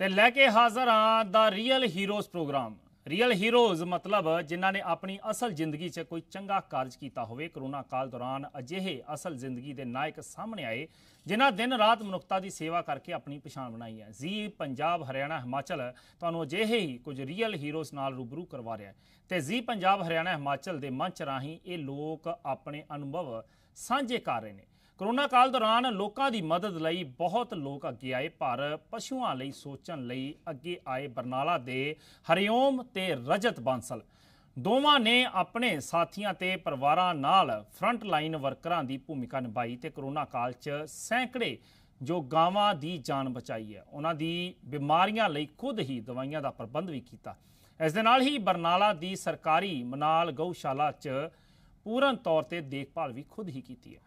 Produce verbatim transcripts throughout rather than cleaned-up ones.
ਤੇ ਲੈ ਕੇ ਹਾਜ਼ਰ ਹਾਂ ਦਾ real heroes program. Real heroes मतलब जिन्हों ने अपनी असल जिंदगी च कोई चंगा कार्ज किया होवे। कोरोना काल दौरान अजिहे असल जिंदगी के नायक सामने आए जिन्हें दिन रात मनुखता की सेवा करके अपनी पछाण बनाई है। जी पंजाब हरियाणा हिमाचल तुहानूं अजिहे ही कुछ रीअल हीरोज़ नाल रूबरू करवा रहा है तो जी पंजाब हरियाणा हिमाचल के मंच राही ये लोग अपने अनुभव साझे कर रहे हैं। कोरोना काल दौरान लोगों की मदद लई बहुत लोग अगे आए पर पशुओं लई सोचण लई अगे आए बरनाला दे हरिओम ते रजत बांसल दोवां ने अपने साथियों ते परिवारां नाल फ्रंट लाइन वर्करां की भूमिका निभाई ते कोरोना काल च सैकड़े जो गावां की जान बचाई है। उन्हां दी बीमारियां लई खुद ही दवाइयां का प्रबंध भी किया। इस दे नाल ही बरनाला की सरकारी मनाल गऊशाला च पूर्ण तौर पर देखभाल भी खुद ही की है।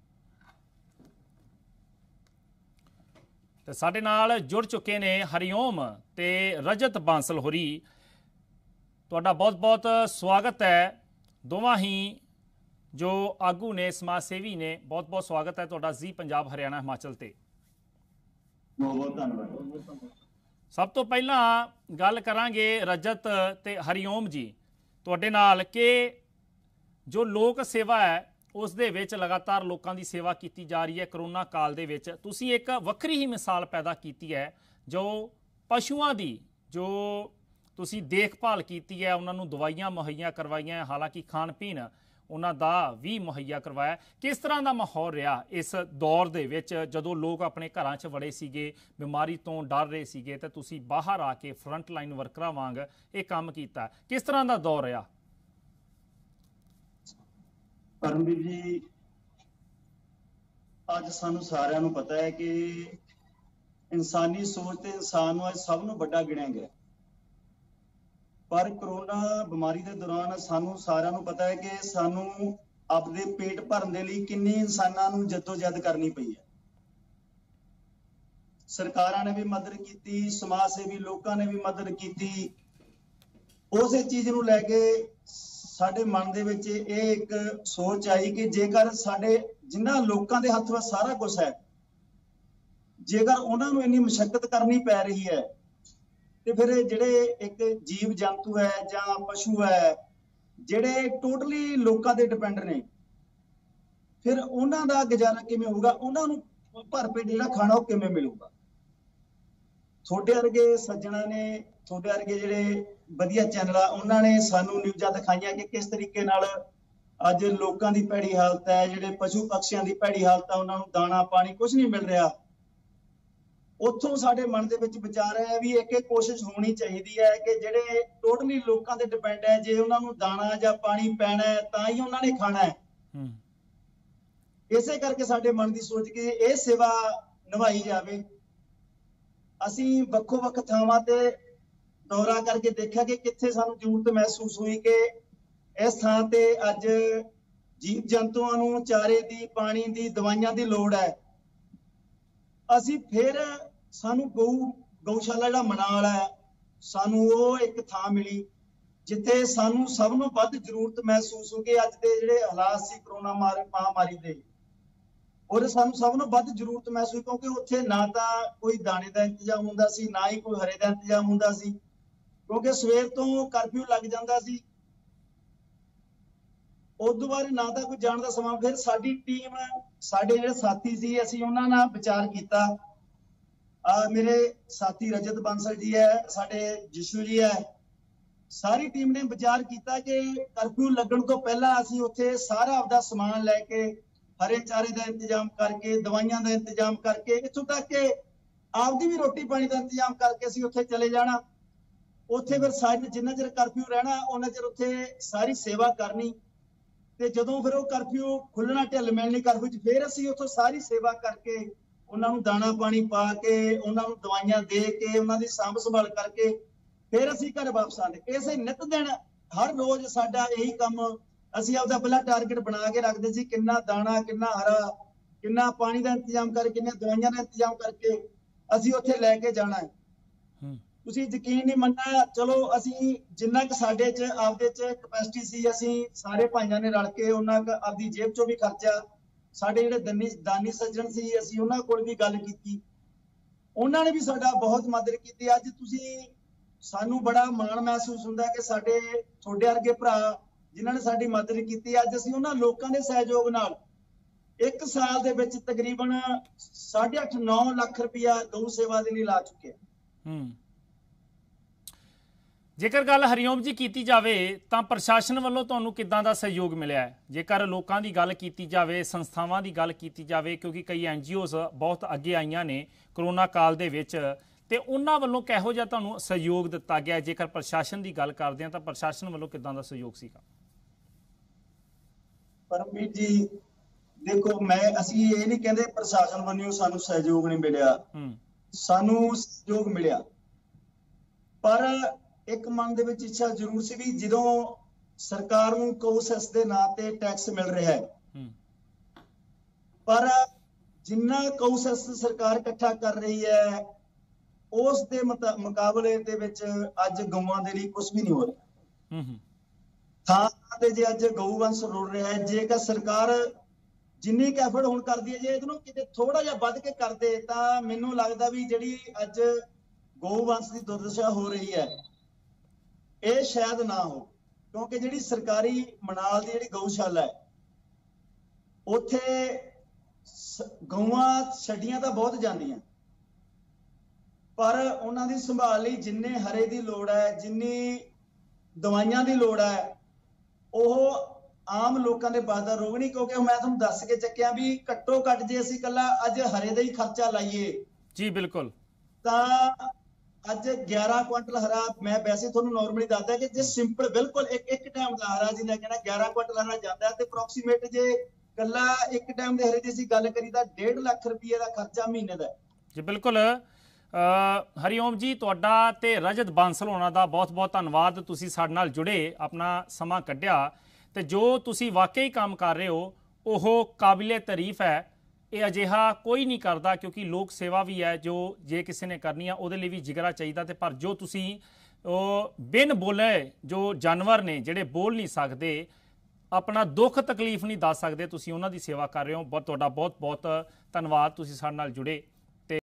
तो साडे नाल जुड़ चुके ने हरिओम ते रजत बांसल होरी। तुहाडा बहुत बहुत स्वागत है। दोवां ही जो आगू ने समाज सेवी ने बहुत बहुत स्वागत है तुहाडा जी पंजाब हरियाणा हिमाचल ते। बहुत धन्यवाद। सब तो पहला गल करांगे रजत ते हरिओम जी तुहाडे नाल कि जो लोक सेवा है उस दे विच लगातार लोगों की सेवा की जा रही है। कोरोना काल दे विच तुसीं एक वक्री ही मिसाल पैदा की है जो पशुओं की जो तुसीं देखभाल की है, उन्होंने दवाइयां मुहैया करवाइया, हालांकि खाण पीण उन्हां दा भी मुहैया करवाया। किस तरह का माहौल रहा इस दौर दे विच जदों लोग अपने घरां च वड़े सीगे, बीमारी तो डर रहे सीगे ते तुसीं बाहर आके फ्रंट लाइन वर्करां वांग ये काम कीता, किस तरह का दौर रहा? परमवीर जी अज सानू सारिਆਂ ਨੂੰ पता है कि इंसानी सोच ते इंसान ਨੂੰ ਅੱਜ ਸਭ ਨੂੰ ਵੱਡਾ ਗਿਣਿਆ ਗਿਆ। पर कोरोना बीमारी के दौरान सानू सारिਆਂ ਨੂੰ पता है कि सानू अपने पेट भरन दे लई किन्नी इंसानां ਨੂੰ जद्दोजहद करनी पई है। सरकारां ने भी मदद की, समाज सेवी लोगों ने भी मदद की। उस चीज़ नूं लैके साडे मन दे विच ये एक सोच आई कि जेकर साडे जिन्हां लोकां दे हत्थ विच सारा कुछ है, जेकर उन्हां नूं इन्नी मशक्कत करनी पै रही है ते फिर जिहड़े एक जीव जंतु है जां पशु है जिहड़े टोटली लोकां ते डिपेंड ने, फिर उन्हां दा गुजारा किवें होਊਗਾ? उन्हां नूं भरपेट जिहड़ा खाना ਉਹ किवें मिलूगा? थोड़े वर्गे सज्जणा ने, थोड़े वर्गे जिहड़े वधिया चैनल उन्होंने सानू न्यूज़ां दिखाइयां कि किस तरीके नाल अज लोगों की भैड़ी हालत है, जिहड़े पशु पक्षियों की भैड़ी हालत है, उन्होंने दाना पानी कुछ नहीं मिल रहा। उत्थों साडे मन दे विच विचार है भी एक एक कोशिश होनी चाहिए है कि जिहड़े टोटली लोगों ते डिपेंड है, जे उन्होंने दाना जां पानी पैना है तां ही उन्होंने खाना है। इसे करके साडे मन की सोच के ये सेवा निभाई जाए। असीं वक्खो वक्ख थावां ते दौरा करके देखा कि कित्थे सानू जरूरत महसूस हुई कि इस थां ते अज जीव जंतुओं नूं चारे दी, पानी दी, दवाइयां दी लोड़ है। असीं फिर सानू गौ गौशाला जिहड़ा मनाल है सानू वो एक थां मिली जिथे सानू सब नूं वध जरूरत महसूस हो कि अज दे जिहड़े हालात सी कोरोना महामारी दे, और सानू सब नूं वध जरूरत महसूस क्योंकि उत्थे ना तां कोई दाने का इंतजाम हुंदा सी, ना ही कोई हरे का इंतजाम हुंदा सी, क्योंकि सवेर तो करफ्यू लग जाता सी। उदों बाद ना तो कोई जाण दा समा। फिर साडी टीम साडे जिहड़े साथी सी असीं उन्हां नाल विचार कीता। आ मेरे साथी रजत बांसल जी है, साडे जिशू जी है, सारी टीम ने विचार किया कि करफ्यू लगन तो पहला असीं उत्थे सारा आपदा समान लैके हरे चारे का इंतजाम करके, दवाइयां का इंतजाम करके, इत्थों तक कि आपदी भी रोटी पानी का इंतजाम करके असीं उत्थे चले जाना। उत्थे फिर सारे जिन्ना चिर करफ्यू रहना उन्ना चिर उत्थे सारी सेवा करनी ते जदों फिर वो करफ्यू खुलना ढिल मिलनी करफ्यू च फिर असीं उत्थों सारी सेवा करके उन्हां नूं दाना पानी पा के उन्हां नूं दवाइयां दे के उन्हां दी सांभ संभाल करके फिर असीं घर वापस आते। इसे नित दिन हर रोज साडा यही काम असीं आपदा पहला टारगेट बना के रखदे सी, किन्ना दाना, किन्ना हरा, किन्ना पानी का इंतजाम करके, किन्नियां दवाइयां का इंतजाम करके असीं उत्थे लैके जाना है। तुसीं यकीन नहीं मनना, चलो असीं जिन्ना क साडे च आपदे च कैपेसिटी सी असीं सारे भाइयां ने रल के उन्ना क आपदी जेब चों भी खर्चा, साडे जिहड़े दानी दानी सज्जण सी असीं उन्हां कोल भी गल कीती, ਉਹਨਾਂ ਨੇ ਵੀ ਸਾਡਾ ਬਹੁਤ ਮਦਦ ਕੀਤੀ। ਅੱਜ ਤੁਸੀਂ ਸਾਨੂੰ ਬੜਾ ਮਾਣ ਮਹਿਸੂਸ ਹੁੰਦਾ ਕਿ ਸਾਡੇ ਤੁਹਾਡੇ ਵਰਗੇ ਭਰਾ ਜਿਨ੍ਹਾਂ ਨੇ ਸਾਡੀ ਮਦਦ ਕੀਤੀ, ਅੱਜ ਅਸੀਂ ਉਹਨਾਂ ਲੋਕਾਂ ਦੇ ਸਹਿਯੋਗ ਨਾਲ ਇੱਕ ਸਾਲ ਦੇ ਵਿੱਚ ਤਕਰੀਬਨ ਸਾਢੇ ਅੱਠ ਨੌ ਲੱਖ ਰੁਪਇਆ ਗਊ ਸੇਵਾ ਦੇ ਲਈ ਲਾ ਚੁੱਕੇ ਹਾਂ। ਹੂੰ ਜੇਕਰ ਗੱਲ ਹਰੀਓਮ ਜੀ ਕੀਤੀ ਜਾਵੇ ਤਾਂ ਪ੍ਰਸ਼ਾਸਨ ਵੱਲੋਂ ਤੁਹਾਨੂੰ ਕਿੱਦਾਂ ਦਾ ਸਹਿਯੋਗ ਮਿਲਿਆ ਹੈ? ਜੇਕਰ ਲੋਕਾਂ ਦੀ ਗੱਲ ਕੀਤੀ ਜਾਵੇ, ਸੰਸਥਾਵਾਂ ਦੀ ਗੱਲ ਕੀਤੀ ਜਾਵੇ, ਕਿਉਂਕਿ ਕਈ ਐਨ ਜੀ ਓਜ਼ ਬਹੁਤ ਅੱਗੇ ਆਈਆਂ ਨੇ ਕਰੋਨਾ ਕਾਲ ਦੇ ਵਿੱਚ, ਤੇ ਉਹਨਾਂ ਵੱਲੋਂ ਕਿਹੋ ਜਿਹਾ ਤੁਹਾਨੂੰ ਸਹਿਯੋਗ ਦਿੱਤਾ ਗਿਆ? ਜੇਕਰ ਪ੍ਰਸ਼ਾਸਨ ਦੀ ਗੱਲ ਕਰਦੇ ਹਾਂ ਤਾਂ ਪ੍ਰਸ਼ਾਸਨ ਵੱਲੋਂ ਕਿੱਦਾਂ ਦਾ ਸਹਿਯੋਗ ਸੀਗਾ? ਪਰਮਵੀਰ ਜੀ ਦੇਖੋ, ਮੈਂ ਅਸੀਂ ਇਹ ਨਹੀਂ ਕਹਿੰਦੇ ਪ੍ਰਸ਼ਾਸਨ ਵੱਲੋਂ ਸਾਨੂੰ ਸਹਿਯੋਗ ਨਹੀਂ ਮਿਲਿਆ, ਸਾਨੂੰ ਸਹਿਯੋਗ ਮਿਲਿਆ, ਪਰ ਇੱਕ ਮਨ ਦੇ ਵਿੱਚ ਇੱਛਾ ਜ਼ਰੂਰ ਸੀ ਵੀ ਜਦੋਂ ਸਰਕਾਰ ਨੂੰ ਗਊ ਸੈਸ ਦੇ ਨਾਂ ਤੇ ਟੈਕਸ ਮਿਲ ਰਿਹਾ ਹੈ, ਪਰ ਜਿੰਨਾ ਗਊ ਸੈਸ ਸਰਕਾਰ ਇਕੱਠਾ ਕਰ ਰਹੀ ਹੈ ਉਸ ਦੇ ਮੁਕਾਬਲੇ ਦੇ ਵਿੱਚ ਅੱਜ ਗਊਆਂ ਦੇ ਲਈ ਕੁਝ ਵੀ ਨਹੀਂ ਹੋ ਰਿਹਾ। ਥਾਂ ਤੇ ਜੇ ਅੱਜ ਗਊ ਵੰਸ਼ ਰੁੜ ਰਿਹਾ ਹੈ, ਜੇਕਰ ਸਰਕਾਰ ਜਿੰਨੀ ਕੁ ਐਫਰਟ ਹੁਣ ਕਰਦੀ ਹੈ, ਜੇ ਇਹਨੂੰ ਕਿਤੇ ਥੋੜਾ ਜਿਹਾ ਵੱਧ ਕੇ ਕਰਦੇ ਤਾਂ ਮੈਨੂੰ ਲੱਗਦਾ ਵੀ ਜਿਹੜੀ ਅੱਜ ਗਊ ਵੰਸ਼ ਦੀ ਦੁਰਦਸ਼ਾ ਹੋ ਰਹੀ ਹੈ ਇਹ ਸ਼ਾਇਦ ਨਾ ਹੋ, ਕਿਉਂਕਿ ਜਿਹੜੀ ਸਰਕਾਰੀ ਮਨਾਲ ਦੀ ਜਿਹੜੀ ਗਊਸ਼ਾਲਾ ਹੈ ਉੱਥੇ ਗਊਆਂ ਛੱਡੀਆਂ ਤਾਂ ਬਹੁਤ ਜਾਂਦੀਆਂ, ਪਰ ਉਹਨਾਂ ਦੀ ਸੰਭਾਲ ਲਈ ਜਿੰਨੇ ਹਰੇ ਦੀ ਲੋੜ ਹੈ, ਜਿੰਨੀ ਦਵਾਈਆਂ ਦੀ ਲੋੜ ਹੈ, ਉਹ ਆਮ ਲੋਕਾਂ ਦੇ ਬਸ ਦਾ ਰੋਗ ਨਹੀਂ। ਕਿਉਂਕਿ ਮੈਂ ਤੁਹਾਨੂੰ ਦੱਸ ਕੇ ਚੱਕਿਆ ਵੀ ਘੱਟੋ ਘੱਟ ਜੇ ਅਸੀਂ ਇਕੱਲਾ ਅੱਜ ਹਰੇ ਦਾ ਹੀ ਖਰਚਾ ਲਾਈਏ ਜੀ ਬਿਲਕੁਲ ਤਾਂ ਅੱਜ ਗਿਆਰਾਂ ਕੁਇੰਟਲ ਹਰਾ, ਮੈਂ ਵੈਸੇ ਤੁਹਾਨੂੰ ਨਾਰਮਲੀ ਦੱਸਦਾ ਕਿ ਜੇ ਸਿੰਪਲ ਬਿਲਕੁਲ ਇੱਕ ਇੱਕ ਟਾਈਮ ਦਾ ਹਰਾ ਜਿਹਦਾ ਕਹਿਣਾ ਗਿਆਰਾਂ ਕੁਇੰਟਲ ਹਰਾ ਜਾਂਦਾ ਤੇ ਅਪਰੋਕਸੀਮੇਟ ਜੇ ਇਕੱਲਾ ਇੱਕ ਟਾਈਮ ਦੇ ਹਰੇ ਦੀ ਅਸੀਂ ਗੱਲ ਕਰੀ ਤਾਂ ਡੇਢ ਲੱਖ ਰੁਪਏ ਦਾ ਖਰਚਾ ਮਹੀਨੇ ਦਾ ਜੀ। ਬਿਲਕੁਲ ਹਰੀਓਮ ਜੀ, ਤੁਹਾਡਾ ਤੇ ਰਜਤ ਬਾਂਸਲ ਹੋਣਾ ਦਾ ਬਹੁਤ ਬਹੁਤ ਧੰਨਵਾਦ। ਤੁਸੀਂ ਸਾਡੇ ਨਾਲ ਜੁੜੇ, ਆਪਣਾ ਸਮਾਂ ਕੱਢਿਆ, ਤੇ ਜੋ ਤੁਸੀਂ ਵਾਕਈ ਕੰਮ ਕਰ ਰਹੇ ਹੋ ਉਹ ਕਾਬਿਲੇ ਤਾਰੀਫ ਹੈ। ਇਹ ਅਜਿਹਾ ਕੋਈ ਨਹੀਂ ਕਰਦਾ, ਕਿਉਂਕਿ ਲੋਕ ਸੇਵਾ ਵੀ ਹੈ ਜੋ ਜੇ ਕਿਸੇ ਨੇ ਕਰਨੀ ਆ ਉਹਦੇ ਲਈ ਵੀ ਜਿਗਰਾ ਚਾਹੀਦਾ। ਤੇ ਪਰ ਜੋ ਤੁਸੀਂ ਉਹ ਬਿਨ ਬੋਲੇ ਜੋ ਜਾਨਵਰ ਨੇ ਜਿਹੜੇ ਬੋਲ ਨਹੀਂ ਸਕਦੇ, ਆਪਣਾ ਦੁੱਖ ਤਕਲੀਫ ਨਹੀਂ ਦੱਸ ਸਕਦੇ, ਤੁਸੀਂ ਉਹਨਾਂ ਦੀ ਸੇਵਾ ਕਰ ਰਹੇ ਹੋ। ਬਹੁਤ ਤੁਹਾਡਾ ਬਹੁਤ ਬਹੁਤ ਧੰਨਵਾਦ, ਤੁਸੀਂ ਸਾਡੇ ਨਾਲ ਜੁੜੇ।